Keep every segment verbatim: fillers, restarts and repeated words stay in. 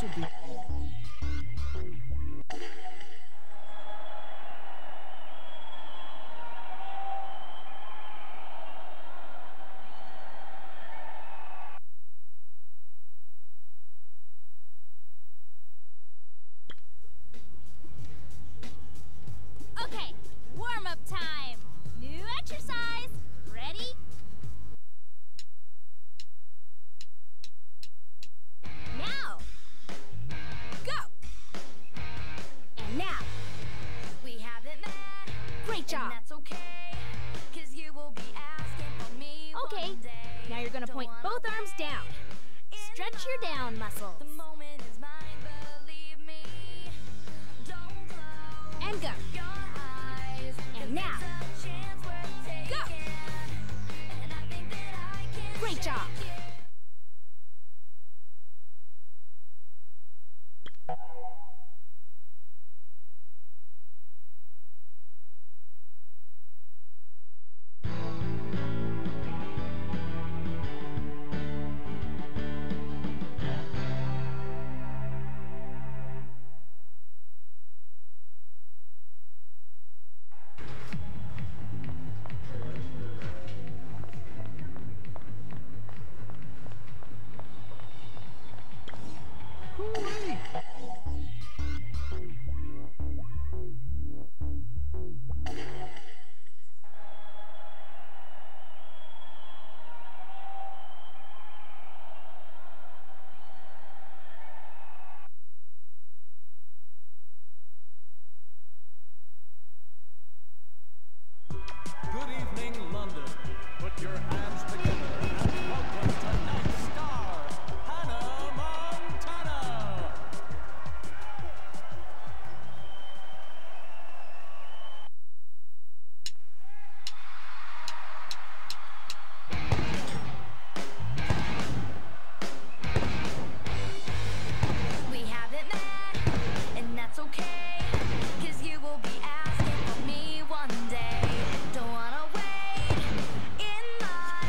will be... Okay, warm-up time. New exercise. Ready? Now. Go. And now. We haven't met. Great job. And that's okay. 'Cause you will be asking for me Okay, one day. now you're gonna Don't point wanna both arms wait down. in Stretch your down muscles. The moment is mine, believe me. Don't close And go. your eyes. 'Cause And now. it's a chance worth taking. Go. And I think that I can Great job. take it. Hooray! Good evening, London. Put your hands together and welcome tonight's star, Hannah Montana. We haven't met, and that's okay. 'Cause you will be asking for me one day. Don't wanna wait in line.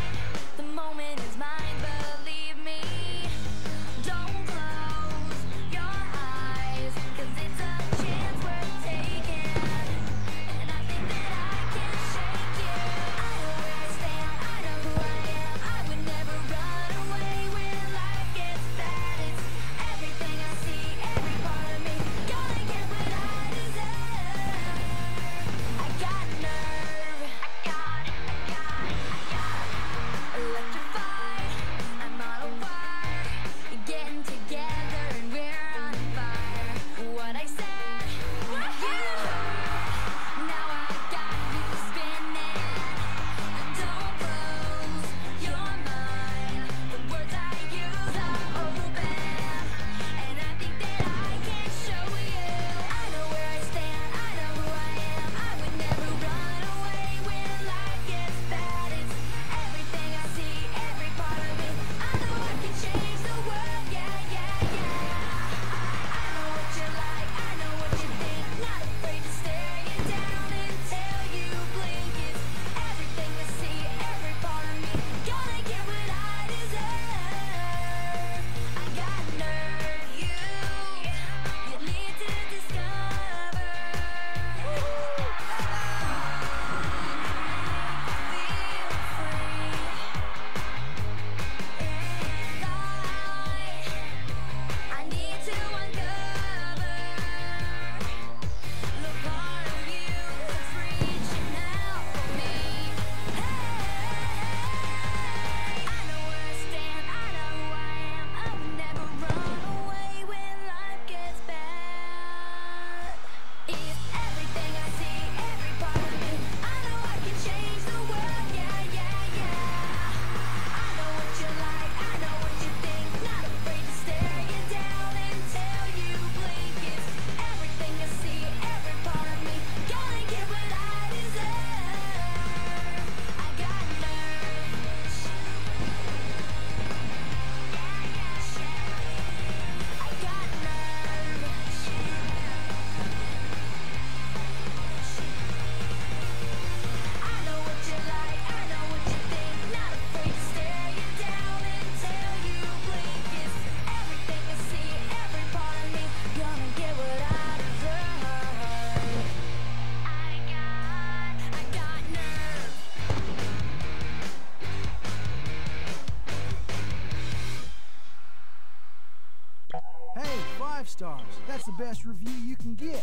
stars. That's the best review you can get.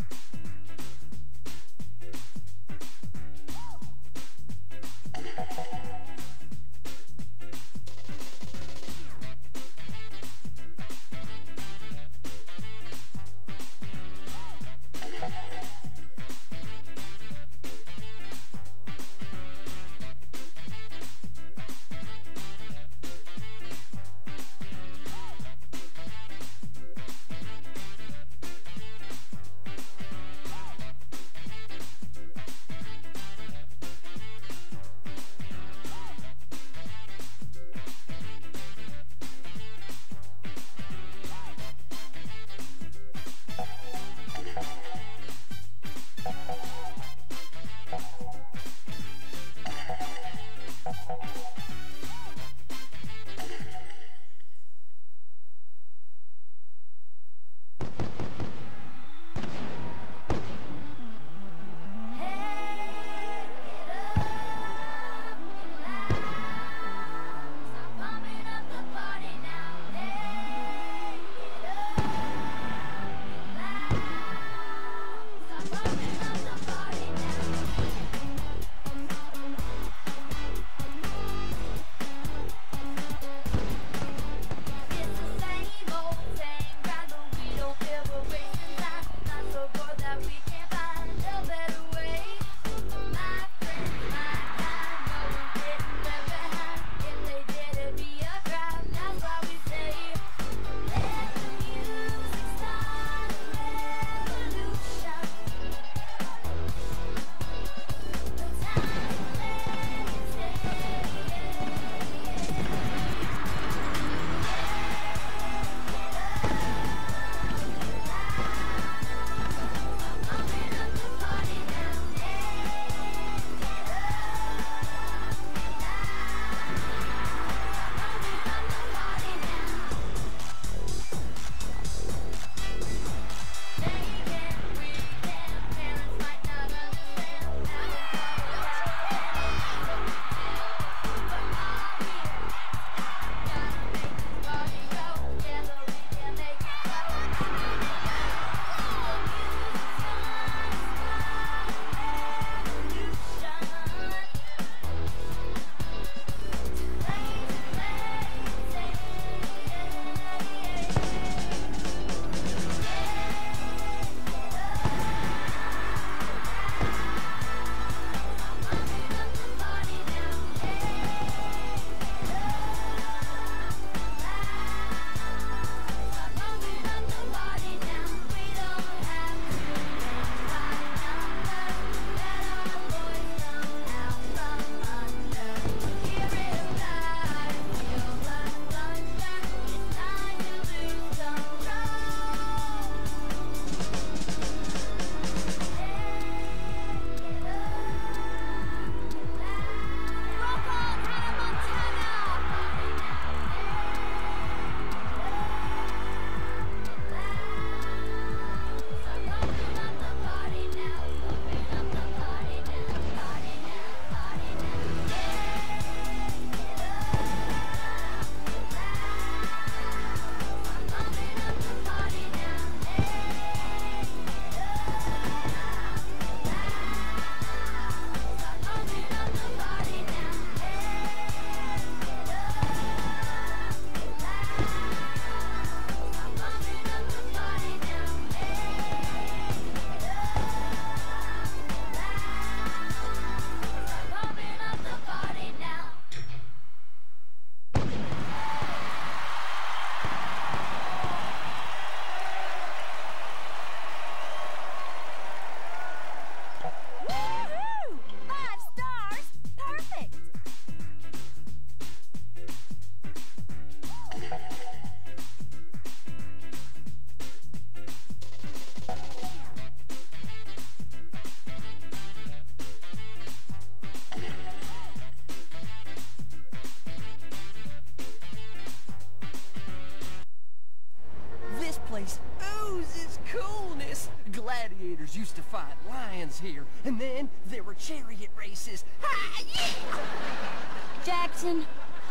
gladiators used to fight lions here, and then there were chariot races. Ha! Yeah! Jackson,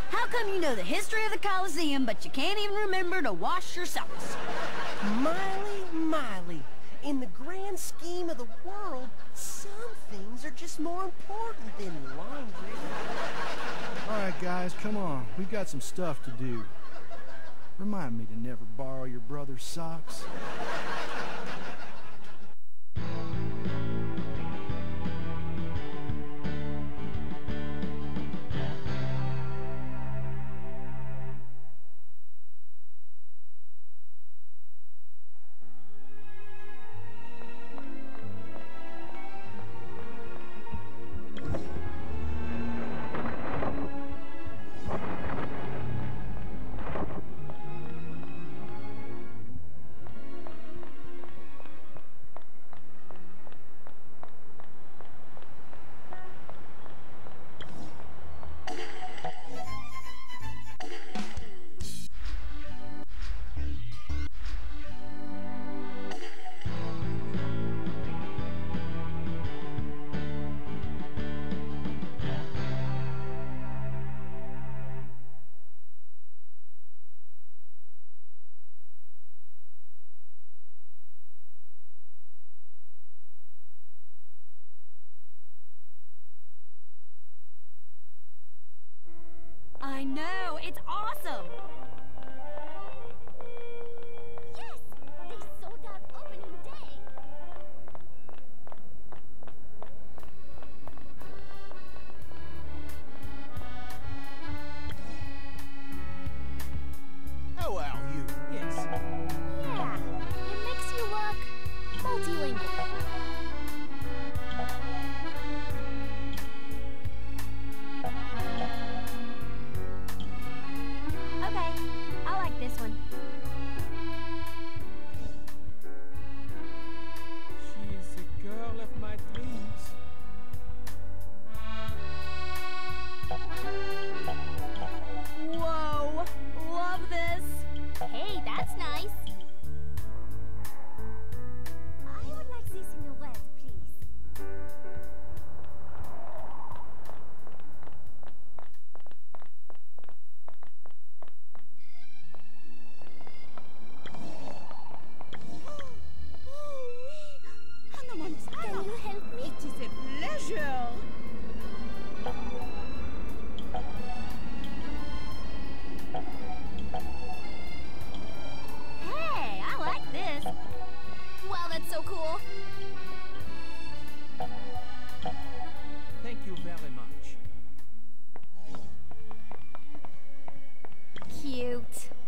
How come you know the history of the Coliseum, but you can't even remember to wash your socks? Miley, Miley, in the grand scheme of the world, some things are just more important than laundry. All right, guys, come on. We've got some stuff to do. Remind me to never borrow your brother's socks. I know, it's awesome! Yes! They sold out opening day! How are you? Yes. Yeah, it makes you look multilingual. Okay, I like this one. She is the girl of my dreams. Whoa! Love this! Hey, that's nice. I would like this in the red, please. Hannah Montana! Can you help me? It is a pleasure! Hey, I like this. Wow, that's so cool. Thank you very much. Cute.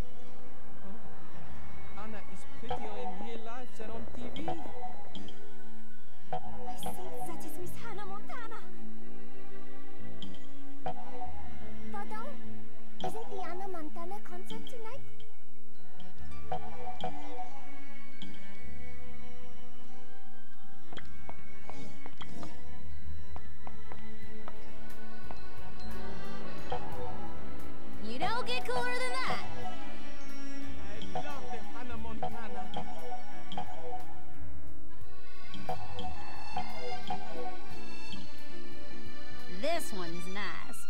Oh, Anna is prettier in real life than on T V. I think that is Miss Hannah Montana. Pardon? Isn't the Hannah Montana concert tonight? You don't get cooler than that! I love the Hannah Montana. This one's nice.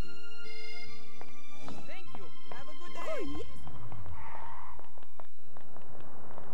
Thank you. Have a good day. Oh, yes.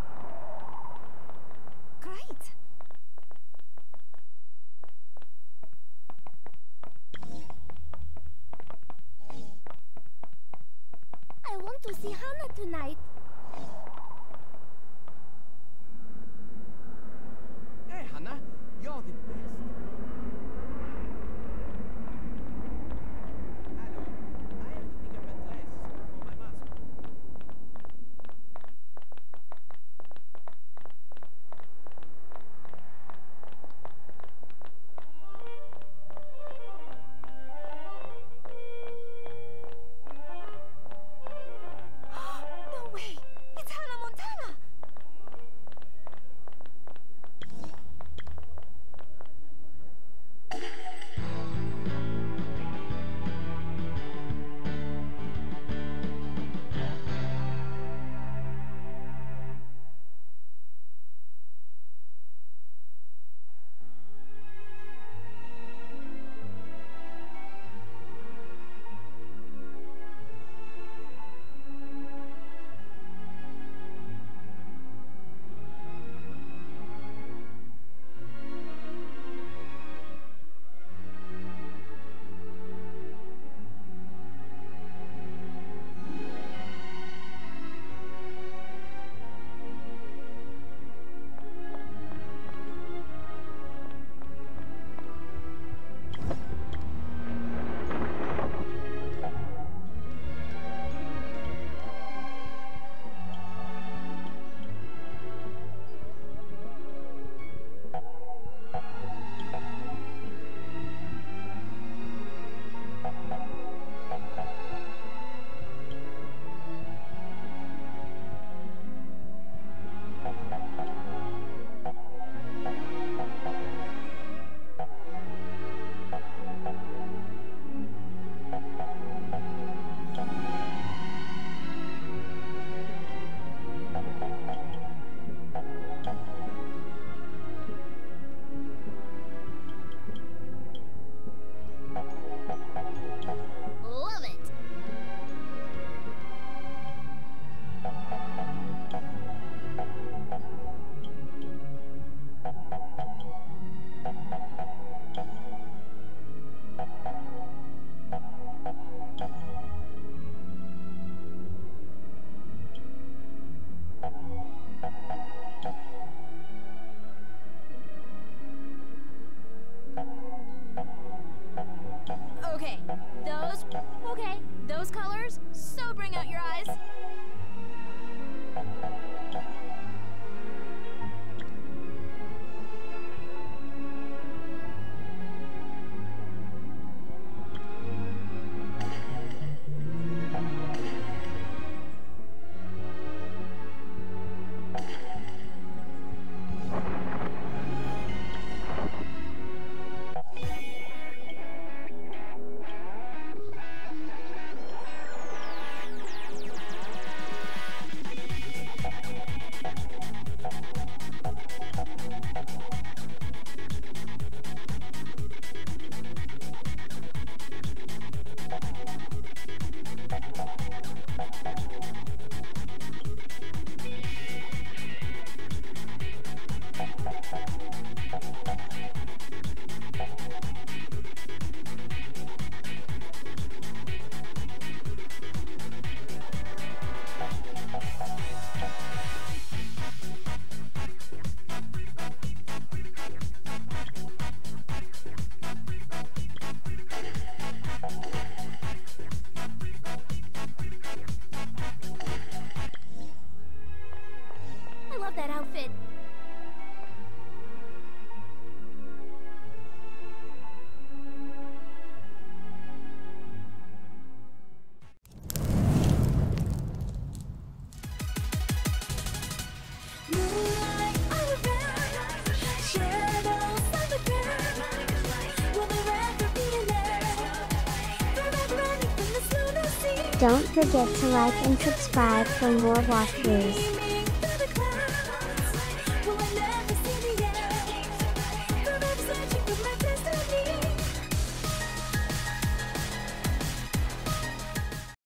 Don't forget to like and subscribe for more walkthroughs.